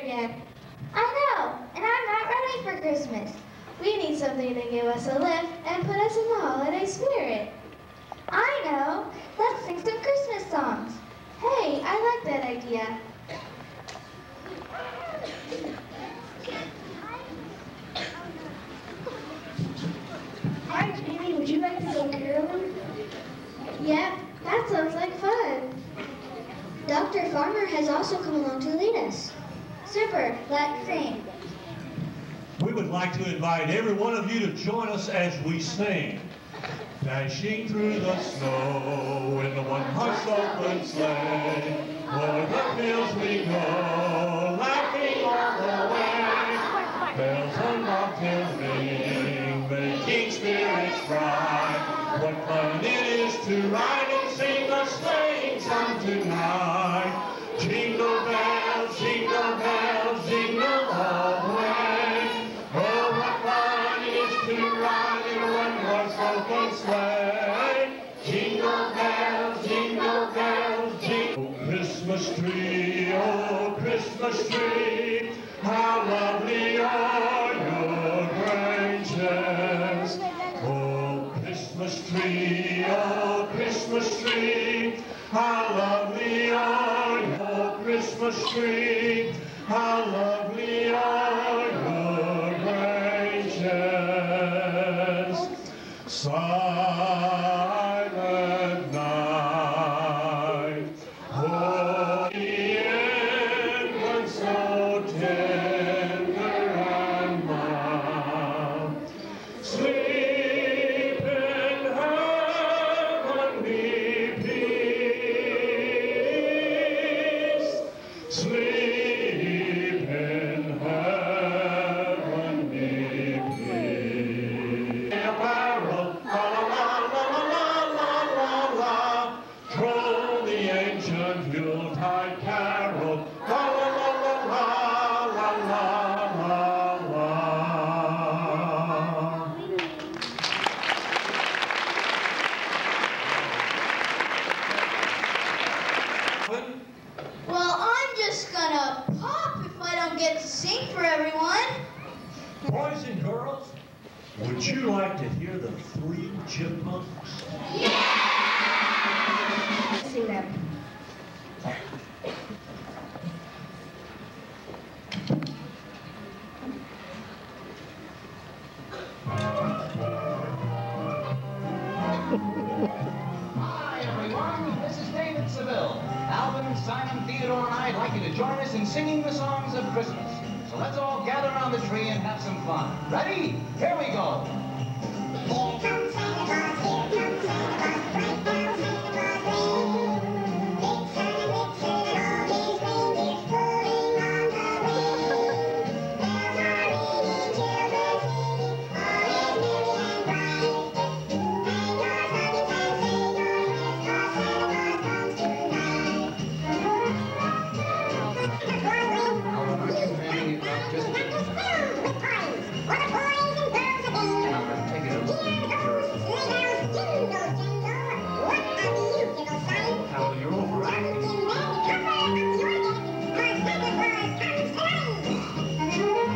again. I know, and I'm not ready for Christmas. We need something to give us a lift and put us in the holiday spirit. I know. Let's sing some Christmas songs. Hey, I like that idea. Hi, Jamie. Would you like to go caroling? Yep, that sounds like fun. Dr. Farmer has also come along to lead us. Super, let's sing. We would like to invite every one of you to join us as we sing. Dashing through the snow in the one-horse open sleigh, o'er the fields we go, laughing all the way. Bells on bobtails ring, making spirits bright. What fun it is to ride and sing a sleighing song tonight. Jingle bells, jingle all the way. Oh, what fun it is to ride in a one-horse open sleigh. Jingle bells, jingle. Oh, Christmas tree, how lovely are your branches. Oh, Christmas tree, how lovely are your Christmas tree, how lovely are your branches. Silent night, holy infant, so tender and mild, sleep in heavenly peace, sleep in heavenly peace. A barrel, la la la la la la la, troll the ancient Yuletide carol, la la la la la la la la. Well, I'm just gonna pop if I don't get to sing for everyone. Boys and girls, would you like to hear the Three Chipmunks? Sing them. Hi, everyone. This is David Seville. Alvin, Simon, Theodore, and I'd like you to join us in singing the songs of Christmas. So let's all gather around the tree and have some fun. Ready? Here we go. Here comes Santa Claus, here comes Santa Claus, right down Santa Claus Lane. It's Santa, all his reindeers pulling on the rein. Bells are ringing, children singing, all is merry and bright. Hang your stockings and say your prayers, 'cause Santa Claus comes tonight. Santa Claus wings, Just and the sparrows with toys, for the boys and girls again. take it over. Hear those sleigh bells jingle, jingle. What have you, little son? Now you're overacting. Captain Man, cover up your head, 'cause Santa Claus comes tonight.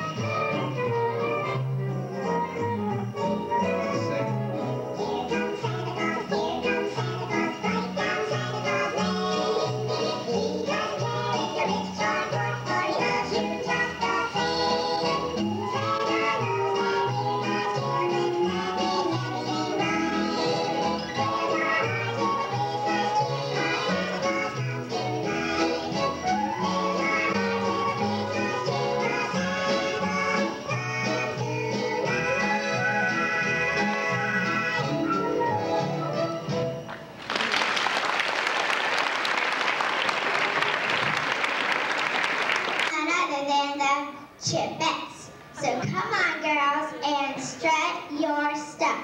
Say, Here comes Santa Claus, right down Santa Claus Lane. He doesn't care if you're rich or poor, for he loves you just the same. Santa knows that we're God's children, that we're merry and bright. There's our hearts in the Christmas tree, 'cause Santa Claus comes tonight. There's our hearts in the Christmas tree, 'cause Santa Claus comes none other than the Chipettes. So come on, girls, and strut your stuff.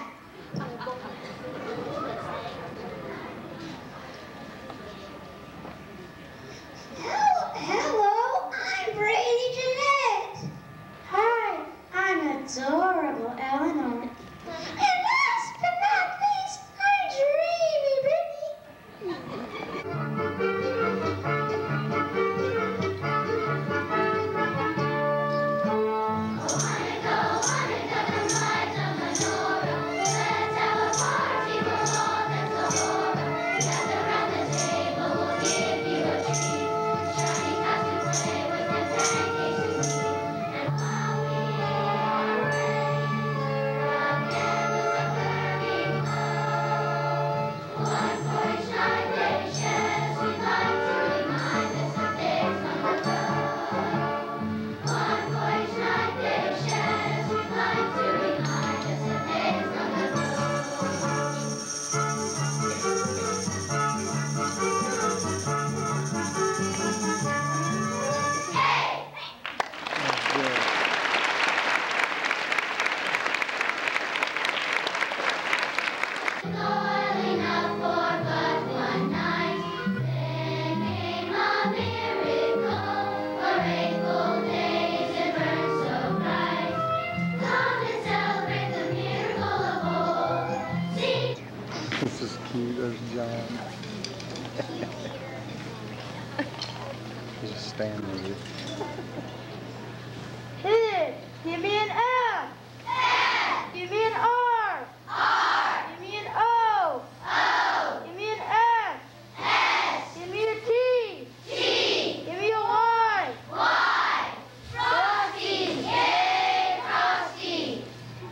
Hello, I'm Brady Jeanette. Hi, I'm adorable Eleanor. And last but not least, I'm Dreamy Brittany. family. Kids, give me an F. F. Give me an R. R. Give me an O. O. Give me an S. S. Give me a T. T. Give me a Y. Y. Frosty. Yay, Frosty.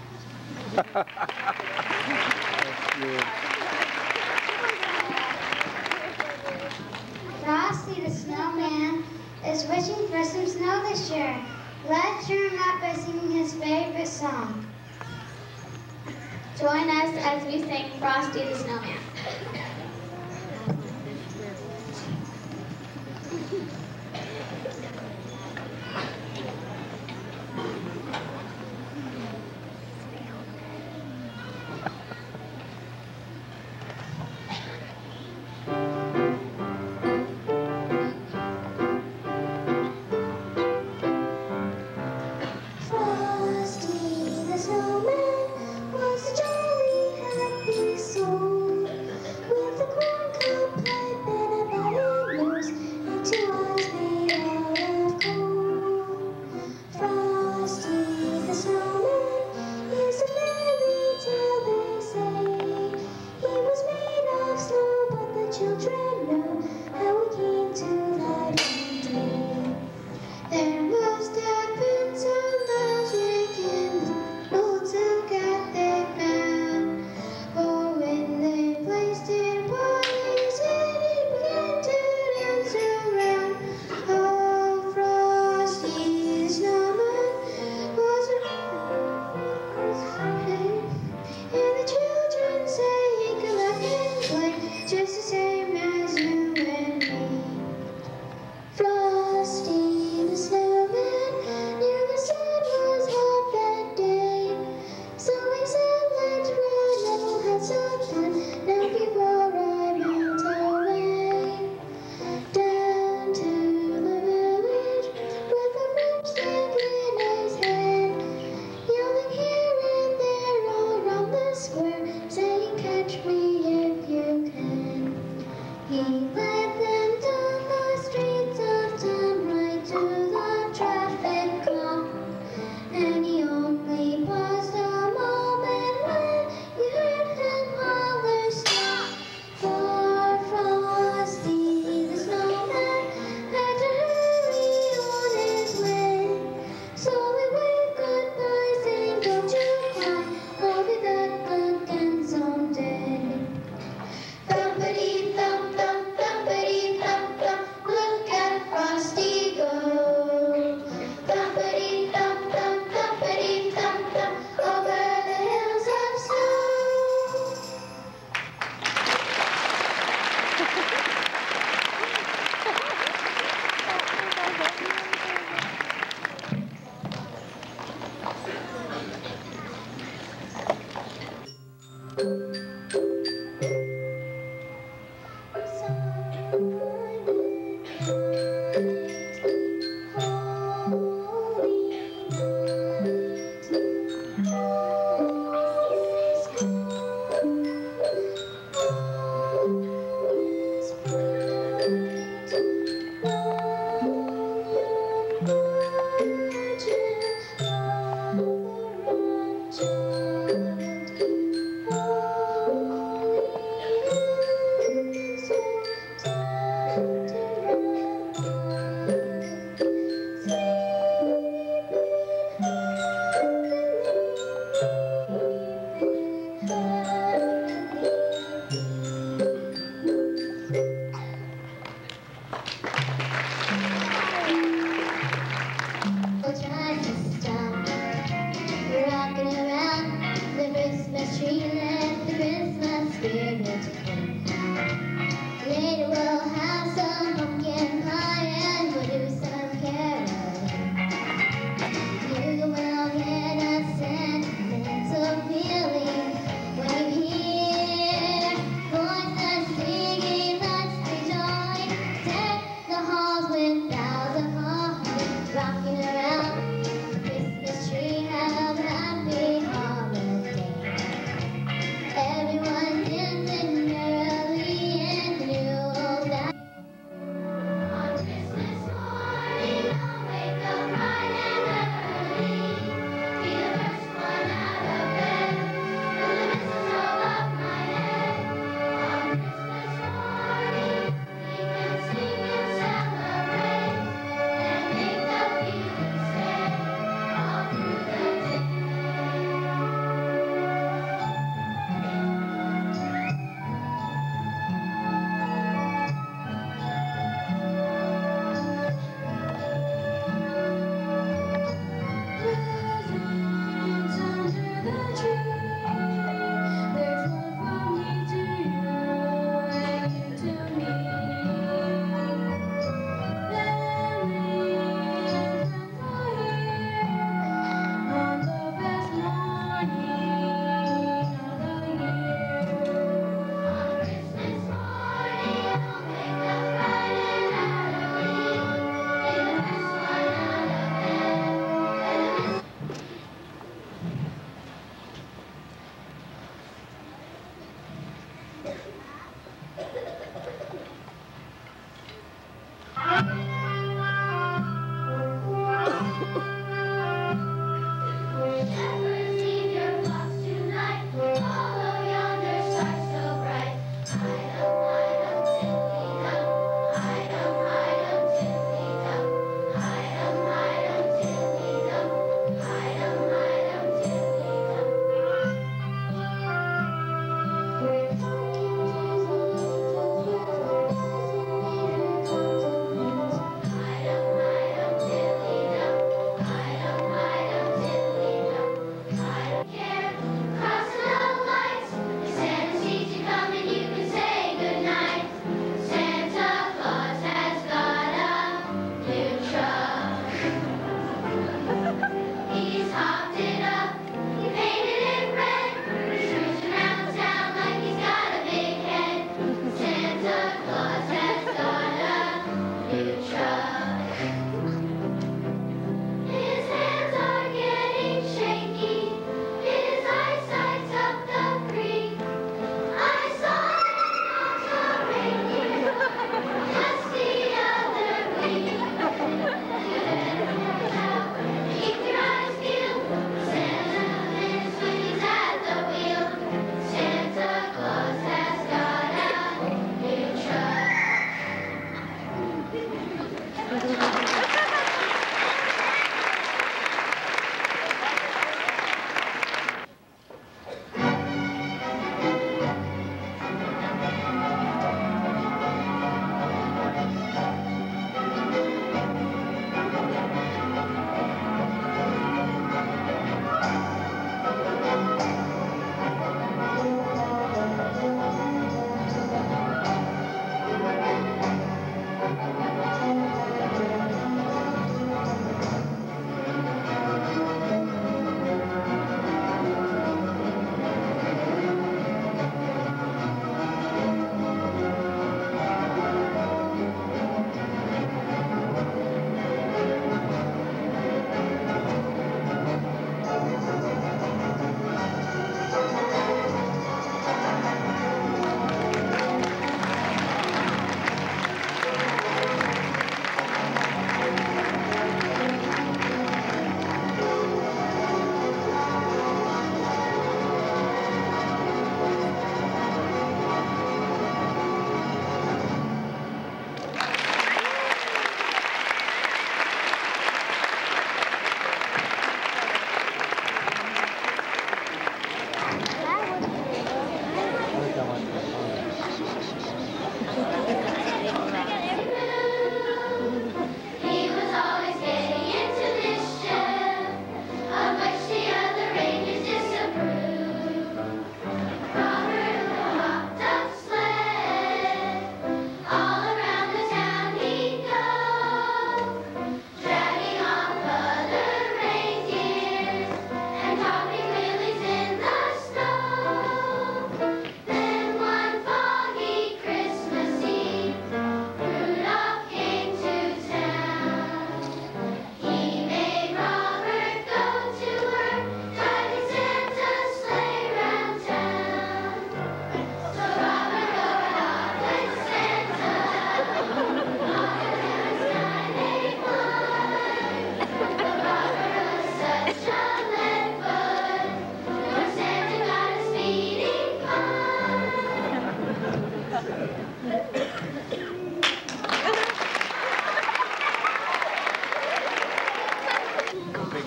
That's good. Frosty the Snowman is wishing for some snow this year. Let's cheer him up by singing his favorite song. Join us as we sing Frosty the Snowman. Frosty the Snowman was a jolly happy soul.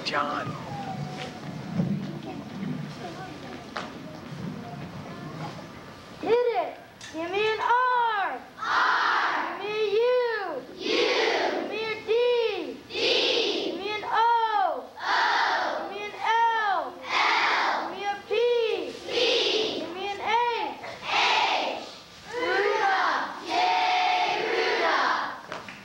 John. Hit it. Give me an R. R. Give me a U. U. Give me a D. D. Give me an O. O. Give me an L. L. Give me a P. P. Give me an H. H. Rudolph. Yay, Rudolph.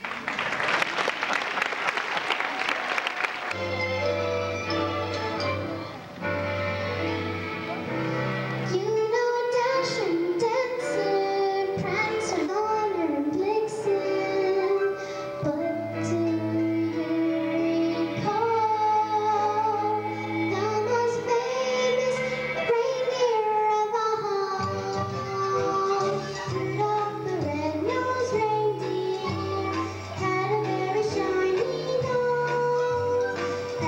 You know Dasher, Dancer, Prancer, Donner, and Blitzen, but do you recall the most famous reindeer of all? Rudolph the red-nosed reindeer had a very shiny nose,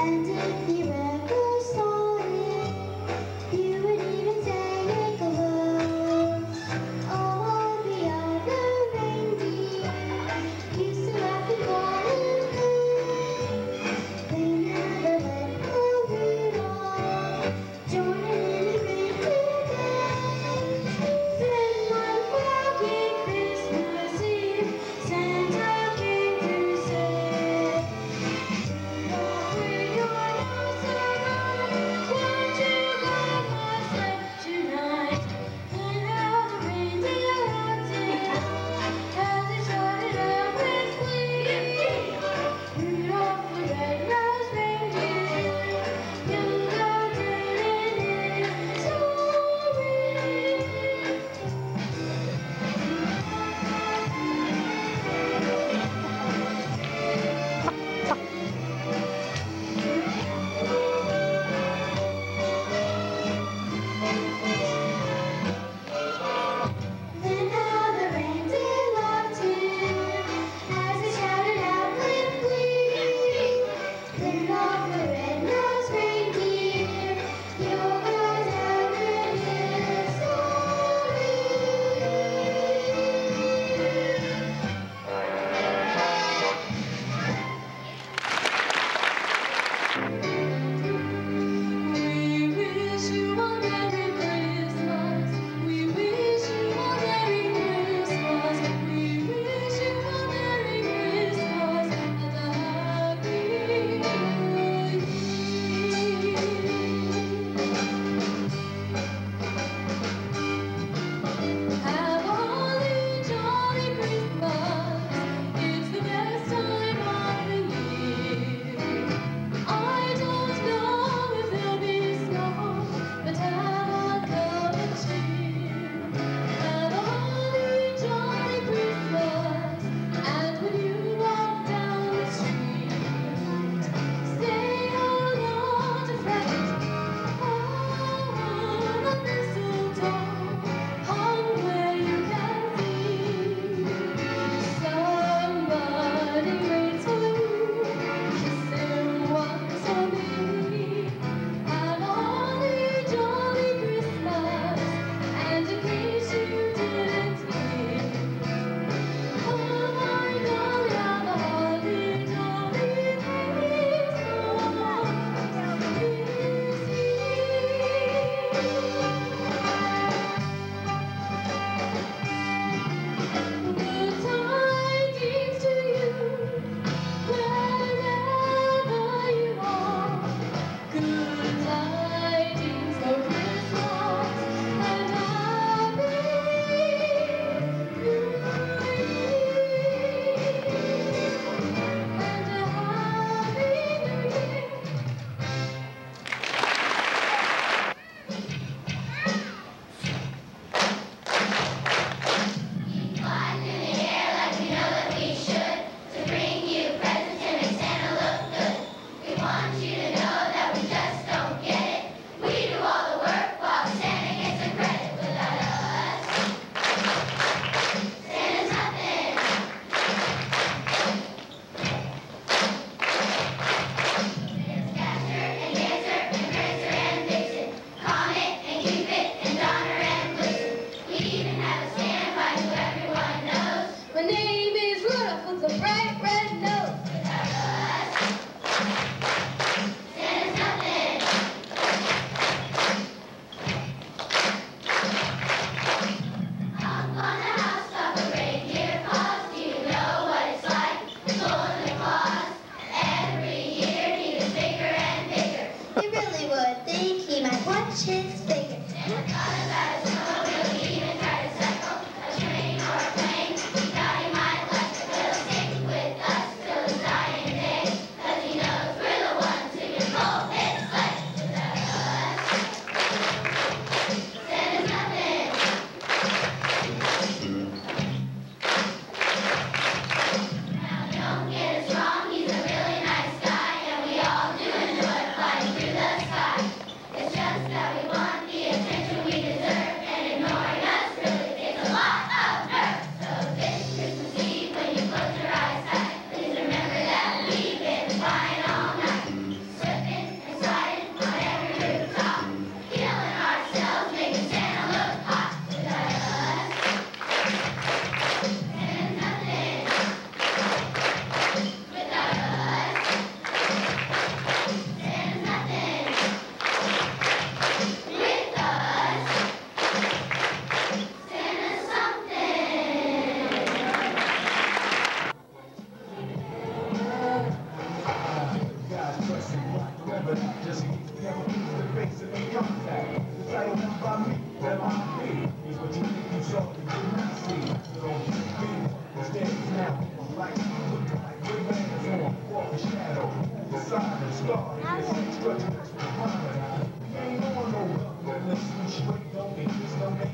much it's bigger.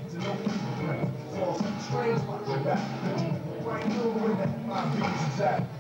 Right, you know where that my beats is at.